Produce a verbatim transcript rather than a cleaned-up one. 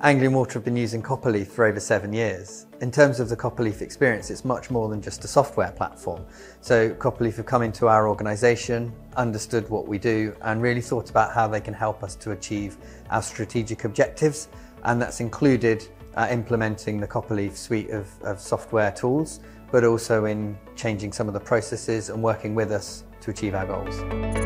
Anglian Water have been using Copperleaf for over seven years. In terms of the Copperleaf experience, it's much more than just a software platform. So Copperleaf have come into our organisation, understood what we do, and really thought about how they can help us to achieve our strategic objectives. And that's included uh, implementing the Copperleaf suite of, of software tools, but also in changing some of the processes and working with us to achieve our goals.